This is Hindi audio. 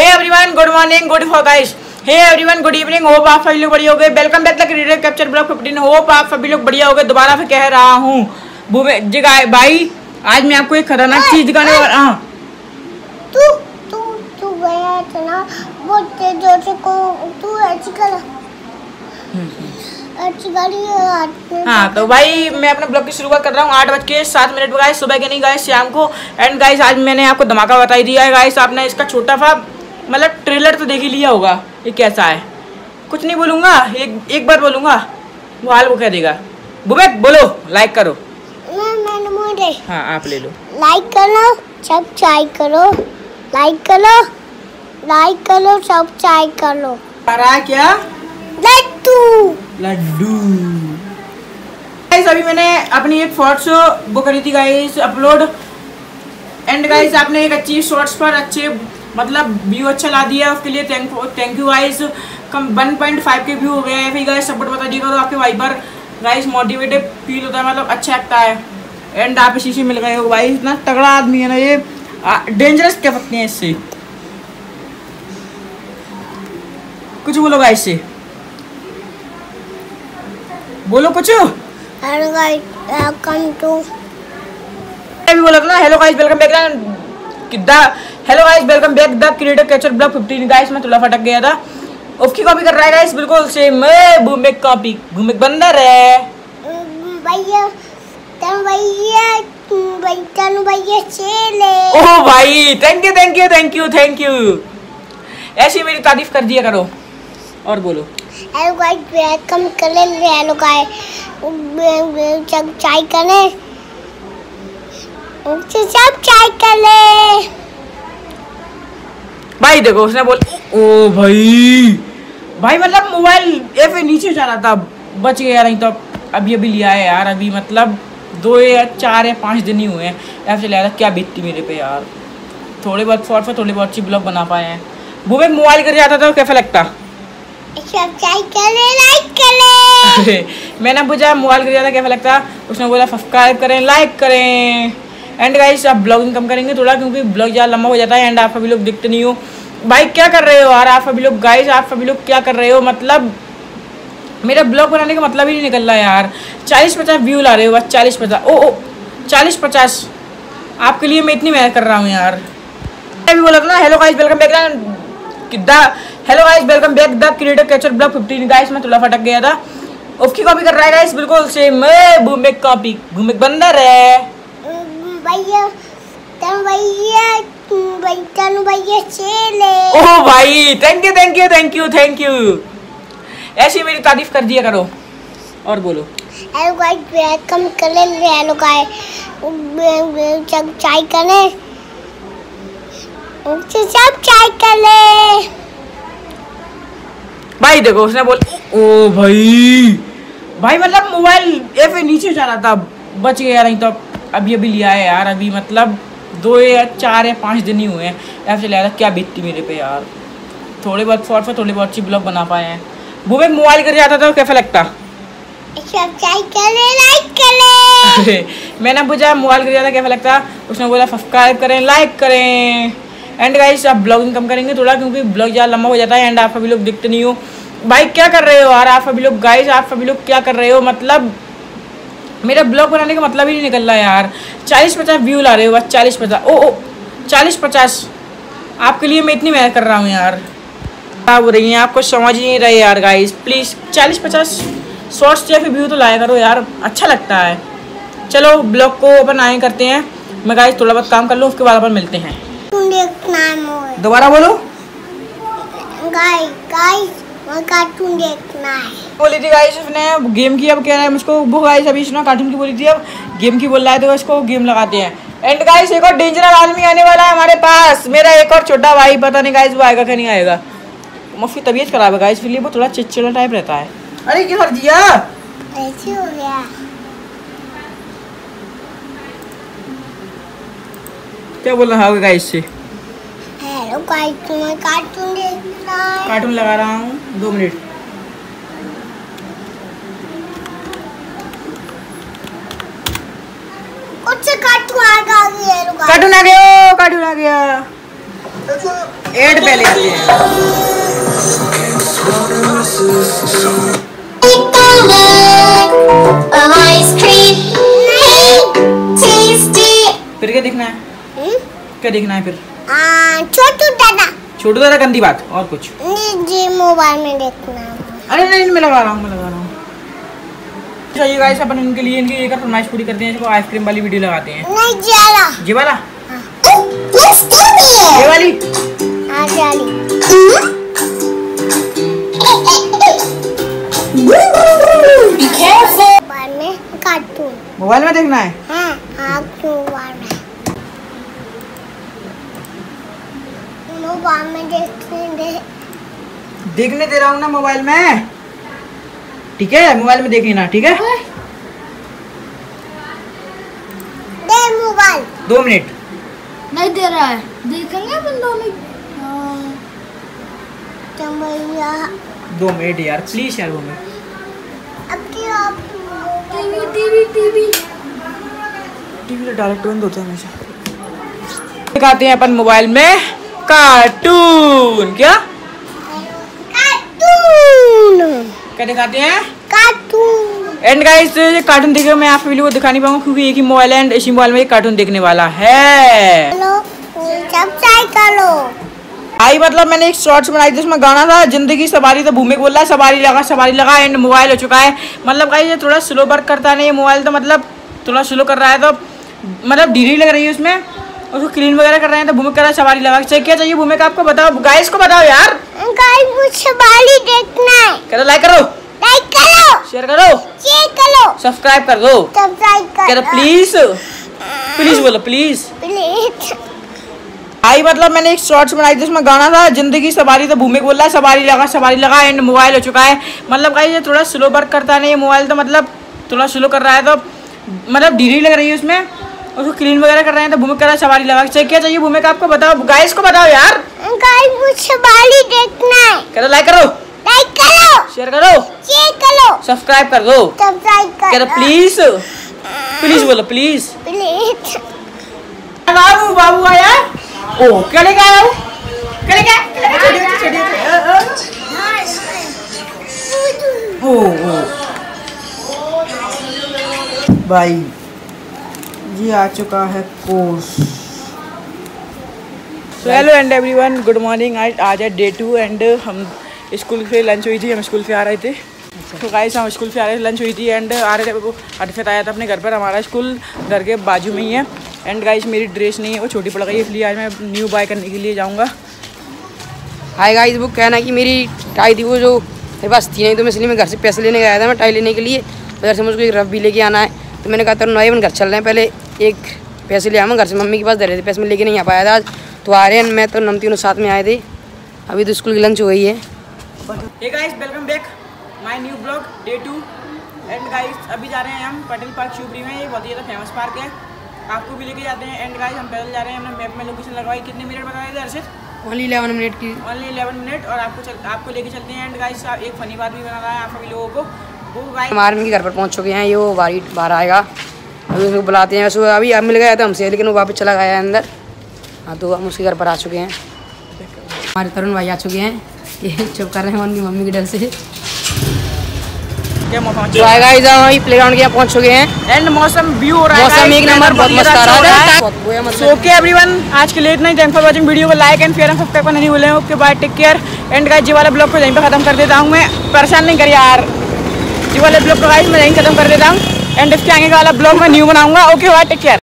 Everyone, good morning, good for guys. Hey everyone, good evening. Hope आप सभी लोग बढ़िया हो गए। Welcome back to reader capture blog 15। Hope आप सभी लोग बढ़िया हो गए। दोबारा से कह रहा हूँ भाई, आज मैं आपको एक खतरनाक चीज दिखाने वाला। हाँ, तू गया था ना वो जोर से को तू अच्छी कर। हाँ तो भाई मैं अपने ब्लॉग की शुरुआत कर रहा हूँ 8:07 पे गाइस, सुबह के नहीं गाइस, शाम को। एंड गाइस आज मैंने आपको धमाका बता ही दिया है गाइस। आपने इसका छोटा सा मतलब ट्रेलर तो देख ही लिया होगा ये कैसा है। कुछ नहीं बोलूँगा, एक बार बोलूँगा वो हाल वो कह देगा। बुबेक बोलो, लाइक करो। हाँ आप ले लो। लाइक करो, सब्सक्राइब करो, लाइक करो, सब्सक्राइब करो। क्या लड्डू गाइस, अभी मैंने अपनी एक शॉर्ट्स वो करी थी गाइस अपलोड। एंड गाइस आपने एक अच्छी शॉर्ट्स पर अच्छे मतलब व्यू अच्छा ला दिया, उसके लिए थैंक यू गाइस। कम 1.5 के व्यू हो गए हैं। फिर गाइस सपोर्ट बता दिया करो, आपके भाई पर गाइस मोटिवेटेड फील होता है, मतलब अच्छा लगता है। एंड आप इसी से मिल गए हो भाई, इतना तगड़ा आदमी है ना ये, डेंजरस कह सकते हैं इससे। कुछ बोलो गाइस से, बोलो कुछ। Hello guys, welcome to. अभी बोला था ना hello guys welcome back hello guys welcome back the creator catcher blog 15 guys. मैं थोड़ा फटक गया था, उसकी कॉपी कर रहा है गाइस बिल्कुल सेम। मैं बूमेक कॉपी, बूमेक बंदर है भैया, तनु भैया चले। ओह भाई thank you thank you thank you thank you. ऐसी मेरी तारीफ कर दिया करो। और बोलो हेलो गाइस, वेलकम करें। हेलो गाइस, सब चाय करें, सब चाय करें भाई। देखो उसने बोल, ओ भाई मतलब मोबाइल ऐसे नीचे जा रहा था, बच गया, नहीं तो अभी लिया है यार। अभी मतलब 2 या 4 या 5 दिन ही हुए हैं ऐसे लिया था। क्या बीतती मेरे पे यार। थोड़े बहुत शॉर्ट पर थोड़े बहुत अच्छी ब्लॉग बना पाए हैं। वो में मोबाइल कर जाता था कैसा लगता। सब्सक्राइब करें, लाइक करें। मैंने पूछा मोबाइल कर जाता कैसा लगता, उसने बोला सब्सक्राइब करें, लाइक करें। एंड गाइस आप ब्लॉगिंग कम करेंगे थोड़ा, क्योंकि ब्लॉग ज़्यादा लंबा हो जाता है। एंड आप सभी लोग दिखते नहीं हो भाई, क्या कर रहे हो यार आप सभी लोग गाइस, आप सभी लोग क्या कर रहे हो। मतलब मेरा ब्लॉग बनाने का मतलब ही नहीं निकल रहा है यार। 40-50 व्यू ला रहे हो बस, 40-50। ओ 40-50 आपके लिए मैं इतनी मेहनत कर रहा हूँ यार। अभी बोला था ना hello guys welcome back the creator catcher blog 15 guys. मैं थोड़ा फटक गया था, उसकी कॉपी कर रहा है गाइस बिल्कुल सेम। मैं बूमेक कॉपी, बूमेक बंदर है भैया, तनु भैया चले। ओह भाई thank you thank you thank you thank you. ऐसी मेरी तारीफ कर दिया करो। और बोलो हेलो गाइस, वेलकम करें। हेलो गाइस, सब चाय करें, सब चाय करें भाई। देखो उसने बोल, ओ भाई मतलब मोबाइल ऐसे नीचे जा रहा था, बच गया, नहीं तो अभी लिया है यार। अभी मतलब 2 या 4 या 5 दिन ही हुए हैं ऐसे लिया था। क्या बीतती मेरे पे यार। थोड़े बहुत शॉर्ट पर थोड़े बहुत अच्छी ब्लॉग बना पाए हैं। वो में मोबाइल कर जाता था कैसा लगता। सब्सक्राइब करें, लाइक करें। मैंने पूछा मोबाइल कर जाता कैसा लगता, उसने बोला सब्सक्राइब करें, लाइक करें। एंड गाइस आप ब्लॉगिंग कम करेंगे थोड़ा, क्योंकि ब्लॉग ज़्यादा लंबा हो जाता है। एंड आप सभी लोग दिखते नहीं हो भाई, क्या कर रहे हो यार आप सभी लोग गाइस, आप सभी लोग क्या कर रहे हो। मतलब मेरा ब्लॉग बनाने का मतलब ही नहीं निकल रहा है यार। 40-50 व्यू ला रहे हो बस, 40-50। ओ 40-50 आपके लिए मैं इतनी मेहनत कर रहा हूँ यार। क्या हो रही है, आपको समझ ही नहीं रहे यार गाइस। प्लीज़ 40-50 शॉर्ट्स या फिर व्यू तो लाया करो यार, अच्छा लगता है। चलो ब्लॉग को अपन आए करते हैं। मैं गाइस थोड़ा बहुत काम कर लूँ, उसके बाद अपन मिलते हैं। दोबारा बोलो गाइस, कार्टून देखना है बोली थी गाइस उसने गेम की। अब कह रहा है मुझको वो गाइस, अभी इसने कार्टून की बोली थी, अब गेम की बोल रहा है, तो इसको गेम लगाते हैं। एंड गाइस एक और डेंजरस आदमी आने वाला है हमारे पास, मेरा एक और छोटा भाई। पता नहीं गाइस वो आएगा क्या नहीं आएगा। मुझकी तबीयत खराब है गाइस, इसलिए वो थोड़ा चिड़चिड़ा टाइप रहता है। अरे क्या कर दिया, ऐसे हो गया। क्या बोल रहा है गाइस से। हेलो गाइस, तुम्हें कार्टून देखना है। कार्टून लगा रहा हूँ, 2 मिनट। कुछ कार्टून आ गया। कार्टून आ गया। एड पहले आते हैं। फिर क्या देखना है? क्या देखना है फिर? छोटू दादा। छोटू दादा गंदी बात, और कुछ? जी मोबाइल में देखना। अरे नहीं, मैं लगा रहा हूँ। चलिए गाइस, अपन इनके लिए इनकी एक फरमाइश पूरी करते हैं। इसको आइसक्रीम वाली वीडियो लगाते हैं। नहीं जाला। जी वाला? ये वाली? हाँ जाली। मोबाइल में कार्टून। मोबाइल में देखना है? हाँ, मोबाइल में देखने दे रहा हूँ ना मोबाइल में। ठीक है, मोबाइल में देखना, ठीक है? दे मोबाइल। 2 मिनट नहीं दे रहा है, देखेंगे अपन 2 मिनट। 2 मिनट यार, प्लीज यार 2 मिनट। टीवी तो डायरेक्ट बंद होता है हमेशा। दिखाते हैं अपन मोबाइल में कार्टून। क्या दिखाते हैं? कार्टून। एंड गाइस, ये कार्टून देखिए, मैं आप वीडियो को दिखा नहीं पाऊंगा क्योंकि एक ही मोबाइल है एंड इसी मोबाइल में ये कार्टून देखने वाला है। सब्सक्राइब करो। आई मतलब मैंने एक शॉर्ट्स बनाई थी, उसमें गाना था जिंदगी सवारी, तो भूमि बोल रहा है सवारी लगा एंड मोबाइल हो चुका है। मतलब गाइस ये थोड़ा स्लो वर्क करता नहीं, ये मोबाइल तो मतलब थोड़ा स्लो कर रहा है, तो मतलब धीरे लग रही है उसमें। उसको क्लीन वगैरह कर रहे हैं तो भूमि कर रहा है सवारी लगा। क्या चाहिए भूमि का आपको बताओ, गाइस को बताओ यार। गाइस मुझे सवारी देखना है। करो, लाइक करो, शेयर करो, सब्सक्राइब कर दो, करो प्लीज, प्लीज बोलो प्लीज। आई मतलब मैंने एक शॉर्ट्स बनाई थी, उसमें गाना था जिंदगी सवारी, तो भूमि बोल रहा है सवारी लगा एंड मोबाइल हो चुका है। मतलब गाइस ये थोड़ा स्लो वर्क करता नहीं, ये मोबाइल तो मतलब थोड़ा स्लो कर रहा है, तो मतलब धीरे लग रही है उसमें। उसको क्लीन वगैरह कर रहे हैं तो भूमि कर रहा है सवारी लगा। क्या चाहिए भूमि का आपको बताओ, गाइस को बताओ यार। गाइस मुझे सवारी देखना है। करो, लाइक करो, शेयर करो, सब्सक्राइब कर दो, करो प्लीज, प्लीज बोलो प्लीज। बाबू आया। ओ क्या लेके आया हूँ? भाई जी आ चुका है course. So hello and everyone, good morning. आज है डे 2 एंड हम स्कूल से लंच हुई थी, हम स्कूल से आ रहे थे। तो गाइस हम स्कूल से आ रहे थे, लंच हुई थी एंड आ रहे थे। वो अरफत आया था अपने घर पर, हमारा स्कूल घर के बाजू में ही है। एंड गाइस मेरी ड्रेस नहीं है, वो छोटी पड़ गई है, इसलिए आज मैं न्यू बाय करने के लिए जाऊँगा। हाय गाइस, वो कहना कि मेरी टाई थी वो जो मेरे पास थी नहीं, तो मैं इसलिए मैं घर से पैसे लेने गया था, मैं टाई लेने के लिए। उधर से मुझको एक रफ भी लेके आना है, तो मैंने कहा तरुण भाई अपन घर चल रहे हैं, पहले एक पैसे ले आऊँ। घर से मम्मी के पास दे रहे थे पैसे, मैं लेके नहीं आ पाया था आज, तो आ रहे हैं। मैं तो हम तीनों साथ में आए थे। अभी तो स्कूल की लंच हो गई है। Hey guys, welcome back my new blog day 2। And guys अभी जा रहे हैं हम पटेल पार्क शिवपुरी में, ये बहुत ही ज़्यादा फेमस पार्क है, आपको भी लेके जाते हैं। एंड गाइस हम पैदल जा रहे हैं, हमने मैप में लोकेशन लगवाई। कितने मिनट बताए थे अर्षित? ओनली 11 मिनट की, ओनली 11 मिनट। और आपको लेके चलते हैं। एंड गाइस एक फनी बात भी बना रहा है आप सभी लोगों को। वो गाइस हम आर्मी के घर पर पहुंच चुके हैं, ये वो बाहर आएगा, अभी उसको बुलाते हैं। वैसे अभी अब मिल गया था हमसे, लेकिन वो वापस चला गया है अंदर। हाँ, तो हम उसके घर पर आ चुके हैं। हमारे तरुण भाई आ चुके हैं, ये चुप कर रहे हैं उनकी मम्मी के डर से। प्लेग्राउंड के यहाँ पहुँच चुके हैं एंड मौसम व्यू हो रहा है, मौसम एक नंबर, बहुत मस्त आ रहा है। ओके एवरीवन, आज के लिए इतना ही। थैंक्स फॉर वाचिंग, वीडियो को like and share and subscribe करना नहीं भूलें। Okay bye, take care. And guys जी वाला ब्लॉग को यहीं पे खत्म कर देता हूँ मैं, परेशान नहीं कर यार। जी वाले ब्लॉग को गाइस मैं यहीं खत्म कर देता हूँ एंड इसके आगे का वाला ब्लॉग मैं न्यू बनाऊंगा। Okay bye, take care.